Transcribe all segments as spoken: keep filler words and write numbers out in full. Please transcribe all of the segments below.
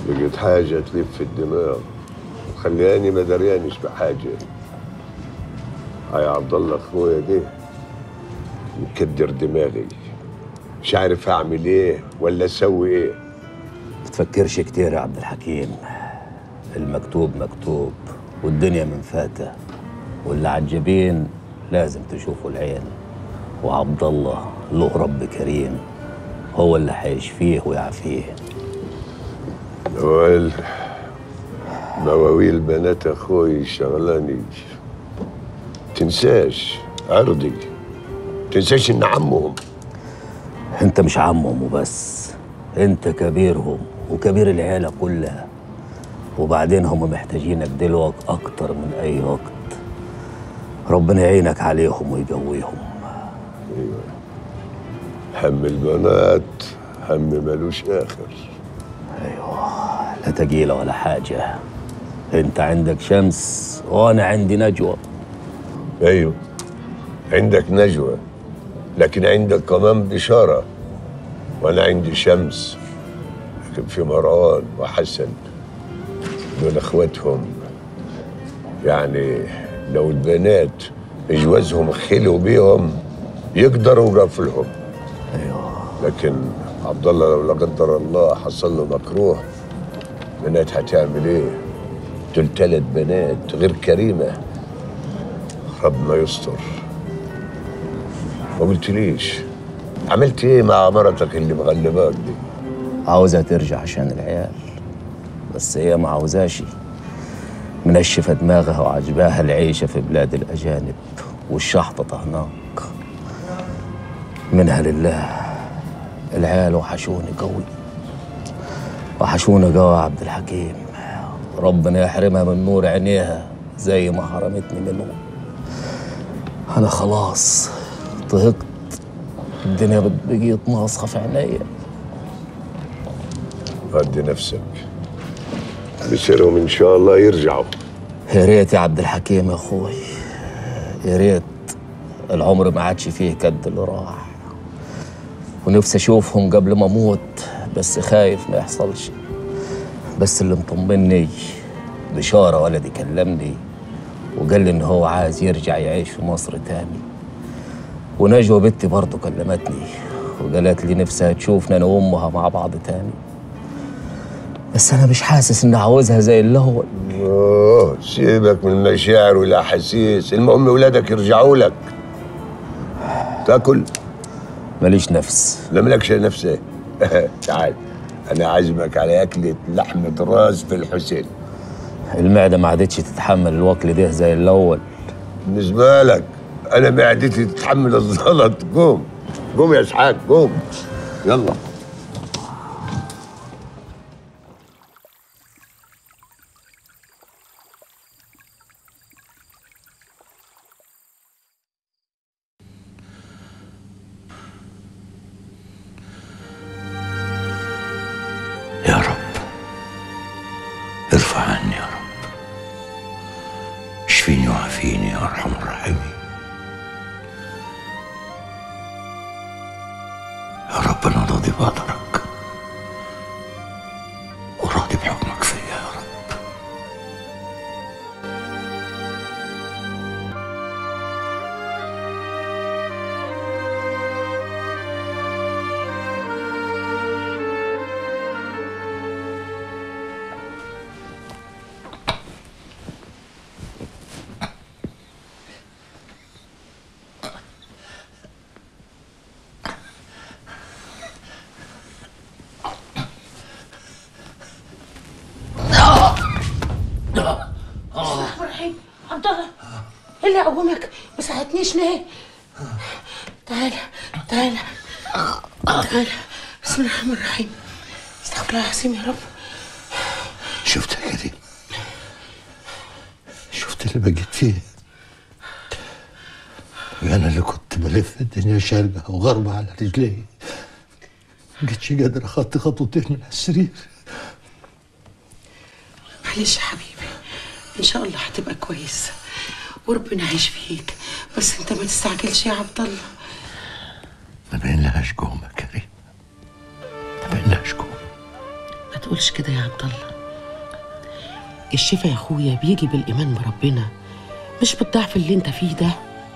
لقيت حاجة تلف في الدماغ وخلياني ما دريانش بحاجة. هاي عبد الله اخويا ده مكدر دماغي، مش عارف اعمل ايه ولا اسوي ايه. ما تفكرش كتير يا عبد الحكيم، المكتوب مكتوب والدنيا من فاتة، واللي عالجبين لازم تشوفوا العين، وعبد الله له رب كريم هو اللي هيشفيه ويعافيه. نوال مواويل بنات اخوي شغلاني. تنساش عرضي، تنساش ان عمهم. انت مش عمهم وبس، انت كبيرهم وكبير العيلة كلها، وبعدين هم محتاجينك دلوقتي اكتر من اي وقت. ربنا يعينك عليهم ويقويهم. ايوه، هم البنات هم ملوش اخر. ايوه، لا تقيلة ولا حاجة، انت عندك شمس وانا عندي نجوى. ايوه عندك نجوى، لكن عندك كمان بشارة، وانا عندي شمس. لكن في مروان وحسن دول اخواتهم، يعني لو البنات جوازهم خلوا بيهم يقدروا يوقفوا لهم. ايوه، لكن عبد الله لو لا قدر الله حصل له مكروه، بنات هتعمل ايه؟ دول ثلاث بنات غير كريمه، ربنا يستر. ما قلتليش عملت ايه مع مرتك اللي مغلباك دي؟ عاوزها ترجع عشان العيال، بس هي ما عاوزاش، منشفة دماغها وعجباها العيشة في بلاد الأجانب والشحطة هناك. منها لله، العيال وحشوني قوي، وحشوني قوي يا عبد الحكيم. ربنا يحرمها من نور عينيها زي ما حرمتني منه. أنا خلاص طهقت، الدنيا بقيت ناصخة في عينيا. هدي نفسك، بسيرهم ان شاء الله يرجعوا. يا ريت يا عبد الحكيم يا اخوي، يا ريت. العمر ما عادش فيه كد اللي راح، ونفسي اشوفهم قبل ما اموت، بس خايف ما يحصلش. بس اللي مطمني بشارة ولدي كلمني وقال لي ان هو عايز يرجع يعيش في مصر تاني، ونجوى بنتي برضه كلمتني وقالت لي نفسها تشوفنا انا وامها مع بعض تاني، بس انا مش حاسس اني عاوزها زي الاول. اوه سيبك من المشاعر والاحاسيس، المهم ولادك يرجعوا لك. تاكل؟ ماليش نفس. لا مالكش نفس ايه؟ تعال انا عازمك على اكله لحمه راس في الحسين. المعده ما عادتش تتحمل الوكل ده زي الاول. بالنسبه لك انا معدتي تتحمل الزلط. قوم قوم يا اسحاق قوم يلا. يا رب ارفع عني يا رب، اشفيني وعافيني يا ارحم الراحمين. يا رب انا راضي بقدرك وراضي بحكمك فيا يا رب. عبد الله ايه اللي قومك؟ ما ساعدتنيش ليه؟ تعالى تعالى تعالى. بسم الله الرحمن الرحيم. استغفر الله العظيم يا رب. شفت يا كريم؟ شفت اللي بقيت فيه؟ انا اللي كنت بلف الدنيا شارقة وغربة على رجلي، مبقتش قادر اخطي خطوتين من السرير. معلش يا حبيبي، ان شاء الله هتبقى كويس وربنا هيشفيك، بس انت ما تستعجلش يا عبد الله. ما بين لهاش جوم يا كريم، ما بين لهاش جوم. ما تقولش كده يا عبد الله. الشفا يا اخويا بيجي بالايمان بربنا، مش بالضعف اللي انت فيه ده.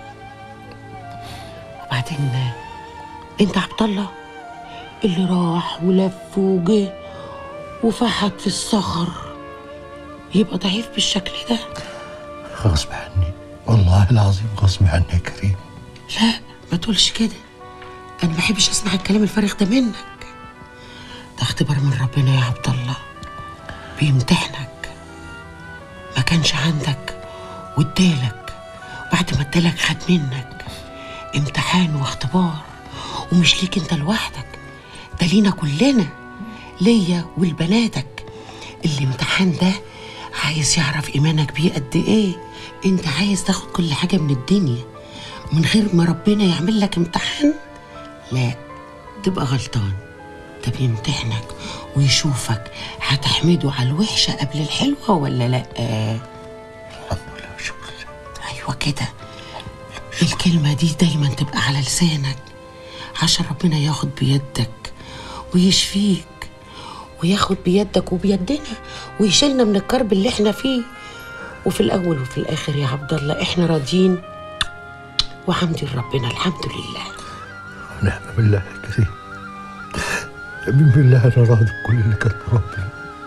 وبعدين انت عبد الله اللي راح ولف وجه وفحت في الصخر يبقى ضعيف بالشكل ده؟ غصب عني، والله العظيم غصب عني يا كريم. لا ما تقولش كده، انا ما بحبش اسمع الكلام الفارغ ده منك. ده اختبار من ربنا يا عبد الله، بيمتحنك. ما كانش عندك وادالك، بعد ما ادالك خد منك. امتحان واختبار، ومش ليك انت لوحدك، ده لينا كلنا، ليا ولبناتك. الامتحان ده عايز يعرف ايمانك بيه قد ايه. انت عايز تاخد كل حاجه من الدنيا من غير ما ربنا يعمل لك امتحان؟ لا، تبقى غلطان. ده بيمتحنك ويشوفك هتحمده على الوحشه قبل الحلوه ولا لا. الحمد لله وشكرا. ايوه كده، الكلمه دي دايما تبقى على لسانك عشان ربنا ياخد بيدك ويشفيك، وياخد بيدك وبيدنا ويشيلنا من الكرب اللي احنا فيه. وفي الاول وفي الاخر يا عبد الله احنا راضيين وحمدي لربنا. الحمد لله. ونعم بالله يا كريم، نعم بالله. انا راضي بكل اللي كان ربنا،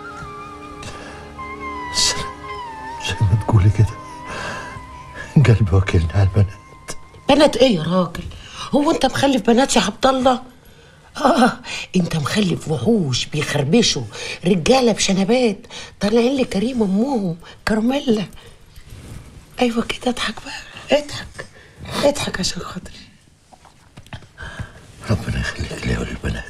بس زي ما تقولي كده قلبي واكلني على البنات. بنات ايه يا راجل؟ هو انت مخلف بنات يا عبد الله؟ اه انت مخلف وحوش بيخربشوا رجاله بشنبات طالعين لي كريم امهم كرمله. ايوه كده، اضحك بقى، اضحك اضحك عشان خاطري. ربنا يخليك لي وللبنات.